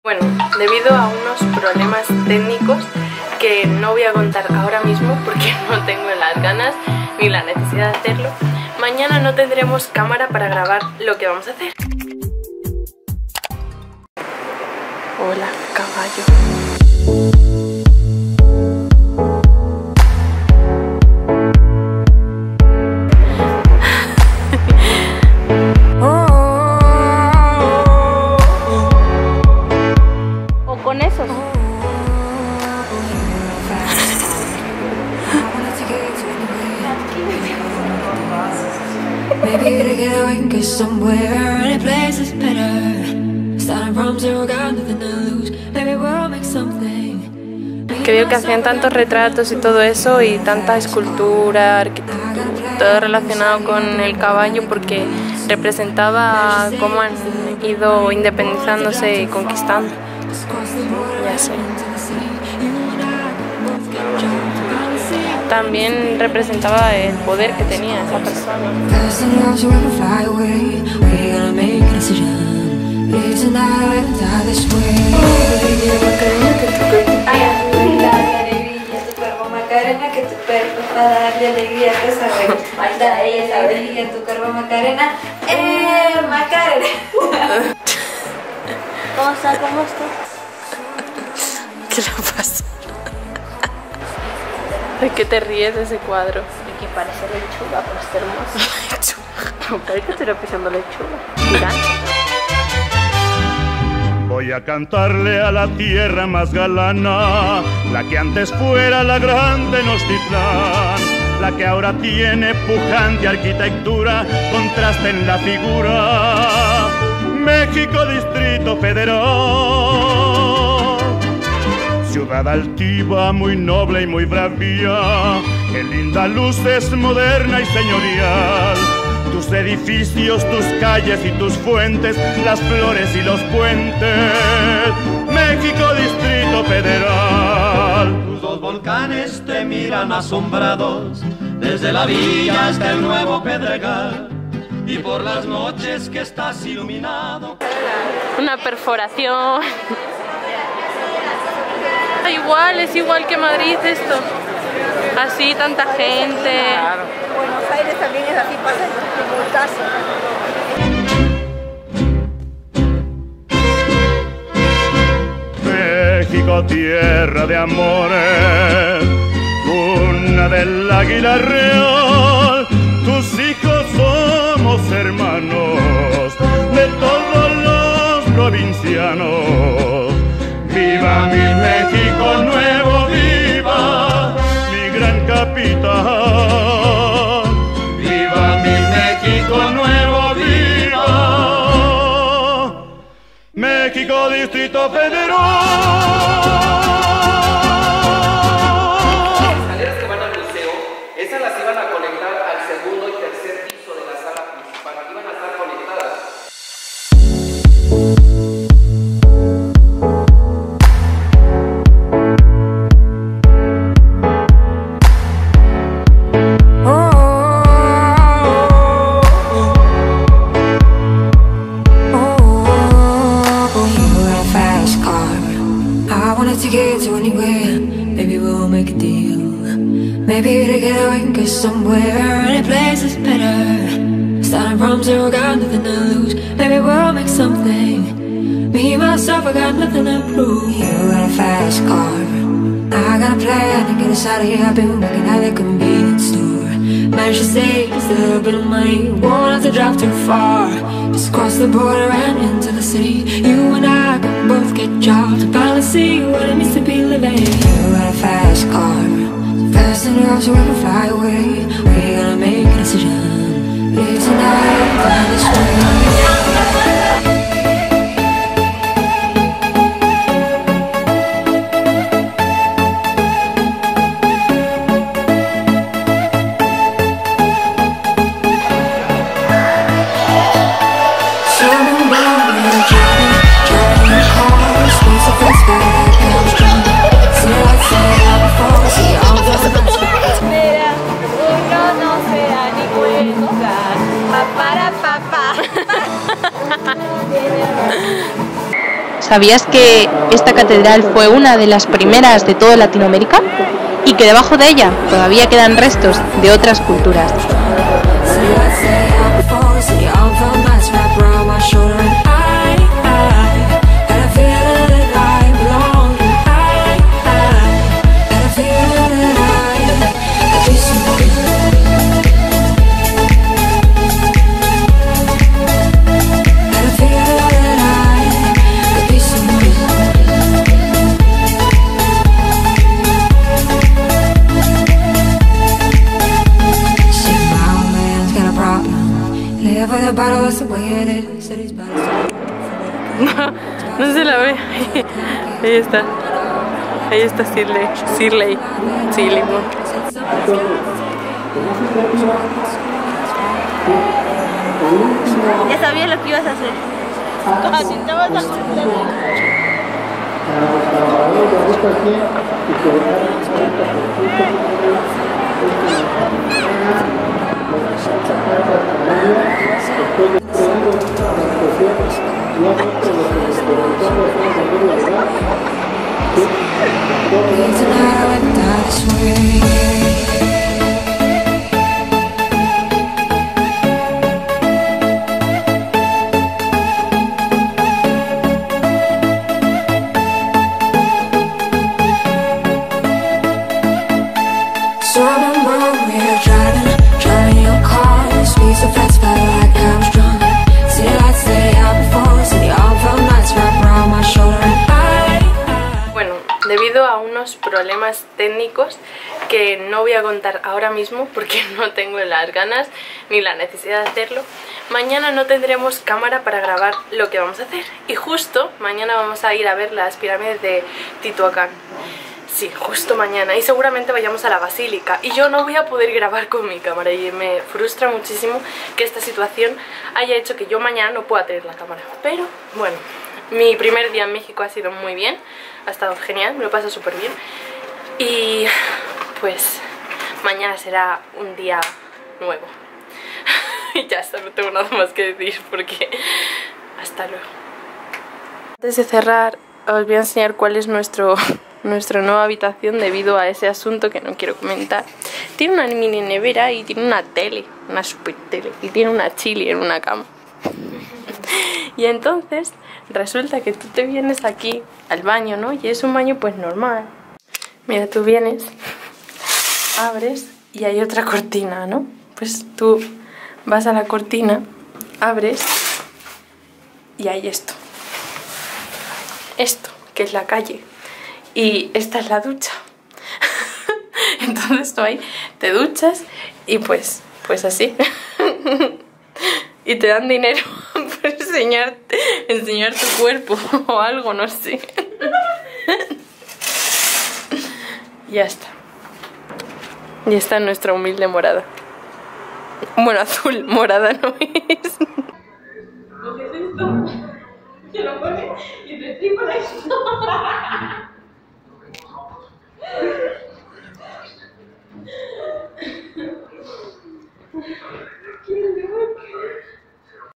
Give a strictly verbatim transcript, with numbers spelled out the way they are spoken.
Bueno, debido a unos problemas técnicos que no voy a contar ahora mismo porque no tengo las ganas ni la necesidad de hacerlo, mañana no tendremos cámara para grabar lo que vamos a hacer. Hola, caballo. Maybe together we can get somewhere. Any place is better. Starting from zero, got nothing to lose. Maybe we'll make something. Que veo que hacían tantos retratos y todo eso, y tanta escultura, arquitectura, todo relacionado con el caballo, porque representaba cómo han ido independizándose y conquistando. Ya sé. También representaba el poder que tenía esa persona. Macarena, que tu cuerpo para darle alegría a tu saber. Falta ella saber tu cuerpo Macarena. ¡Eh, Macarena! ¿Cómo está? ¿Cómo está? ¿Qué le pasa? ¿De qué te ríes de ese cuadro? De que parece lechuga, pero está hermoso. Lechuga. Parece que estoy pisando lechuga. Gigante. Voy a cantarle a la tierra más galana, la que antes fuera la gran Tenochtitlán, la que ahora tiene pujante arquitectura, contraste en la figura. México, Distrito Federal, ciudad altiva, muy noble y muy bravía, que linda luz es moderna y señorial. Tus edificios, tus calles y tus fuentes, las flores y los puentes. México, Distrito Federal. Tus dos volcanes te miran asombrados, desde la villa hasta el Nuevo Pedregal, y por las noches que estás iluminado. Una perforación. Igual, es igual que Madrid esto. Así, tanta gente. Claro. Buenos Aires también es así, pasa en México, tierra de amores, cuna del águila real. Tus hijos somos hermanos de todos los provincianos. Viva mi México nuevo, viva mi gran capital. Viva mi México nuevo, viva México, Distrito Federal. Las escaleras que van al museo, esas las iban a conectar al segundo y tercer piso de la sala principal, iban a estar conectadas. To get to anywhere, maybe we'll make a deal. Maybe together we can get somewhere. Any place is better. Starting from zero, got nothing to lose. Maybe we'll make something. Me, myself, I got nothing to prove. You got a fast car, I got a plan to get us out of here. I've been working at a convenience store. Managed to save just a little bit of money. Won't have to drive too far. Just cross the border and into the city. You and I can both get jobs and finally see what it means to be living. You got a fast car, so fast enough so we can fly away. We're gonna make a decision. Live tonight, find this way. Mira, uno no se da ni cuenta. Pa, para, pa, pa. ¿Sabías que esta catedral fue una de las primeras de toda Latinoamérica? Y que debajo de ella todavía quedan restos de otras culturas. No, no se la ve. Ahí está. Ahí está Shirley. Shirley. Shirley. Ya sabía lo que ibas a hacer. Así te vas a hacer. Debido a unos problemas técnicos que no voy a contar ahora mismo porque no tengo las ganas ni la necesidad de hacerlo, mañana no tendremos cámara para grabar lo que vamos a hacer. Y justo mañana vamos a ir a ver las pirámides de Teotihuacán. Sí, justo mañana. Y seguramente vayamos a la basílica. Y yo no voy a poder grabar con mi cámara. Y me frustra muchísimo que esta situación haya hecho que yo mañana no pueda tener la cámara. Pero bueno, mi primer día en México ha sido muy bien. Ha estado genial, me lo paso súper bien. Y pues mañana será un día nuevo. Y ya está, no tengo nada más que decir porque hasta luego. Antes de cerrar os voy a enseñar cuál es nuestro, nuestra nueva habitación debido a ese asunto que no quiero comentar. Tiene una mini nevera y tiene una tele, una super tele, y tiene una chili en una cama. Y entonces resulta que tú te vienes aquí al baño, ¿no? Y es un baño pues normal. Mira, tú vienes, abres y hay otra cortina, ¿no? Pues tú vas a la cortina, abres y hay esto. Esto, que es la calle. Y esta es la ducha. Entonces tú ahí te duchas y pues, pues así. Y te dan dinero por enseñar, enseñar tu cuerpo o algo, no sé. Ya está. Ya está nuestra humilde morada. Bueno, azul, morada no es. ¿Qué es esto? Se lo pone y te tripa esto.